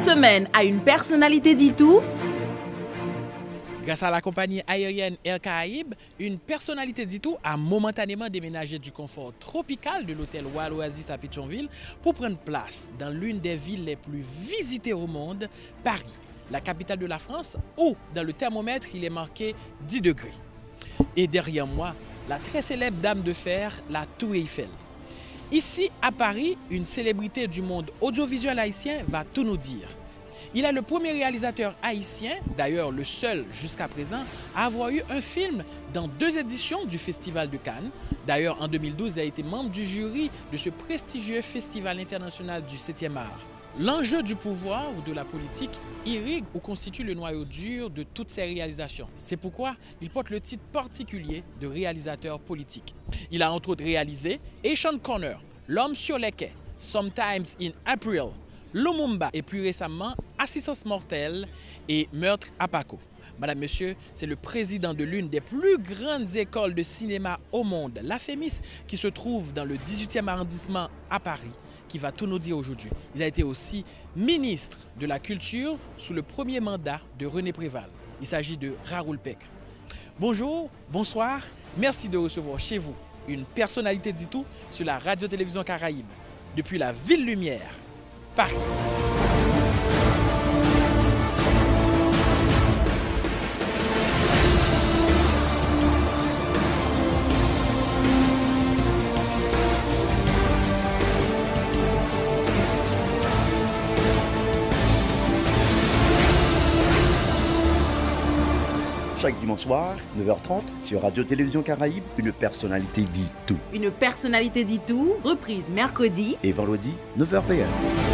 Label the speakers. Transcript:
Speaker 1: semaine à une personnalité dit tout.
Speaker 2: Grâce à la compagnie aérienne Air Caraïbes, une personnalité dit tout a momentanément déménagé du confort tropical de l'hôtel Royal Oasis à Pétionville pour prendre place dans l'une des villes les plus visitées au monde, Paris, la capitale de la France, où dans le thermomètre il est marqué 10 degrés. Et derrière moi, la très célèbre dame de fer, la Tour Eiffel. Ici, à Paris, une célébrité du monde audiovisuel haïtien va tout nous dire. Il est le premier réalisateur haïtien, d'ailleurs le seul jusqu'à présent, à avoir eu un film dans 2 éditions du Festival de Cannes. D'ailleurs, en 2012, il a été membre du jury de ce prestigieux Festival international du 7e art. L'enjeu du pouvoir ou de la politique irrigue ou constitue le noyau dur de toutes ces réalisations. C'est pourquoi il porte le titre particulier de réalisateur politique. Il a entre autres réalisé Asian Corner, L'homme sur les quais, Sometimes in April, Lumumba et plus récemment Assistance mortelle et Meurtre à Paco. Madame, Monsieur, c'est le président de l'une des plus grandes écoles de cinéma au monde, la FEMIS, qui se trouve dans le 18e arrondissement à Paris, qui va tout nous dire aujourd'hui. Il a été aussi ministre de la Culture sous le premier mandat de René Préval. Il s'agit de Raoul Peck. Bonjour, bonsoir, merci de recevoir chez vous une personnalité dit tout sur la radio-télévision Caraïbes, depuis la Ville Lumière, Paris.
Speaker 3: Chaque dimanche soir, 9h30, sur Radio-Télévision Caraïbes, une personnalité dit tout.
Speaker 1: Une personnalité dit tout, reprise mercredi
Speaker 3: Et vendredi, 9h PM.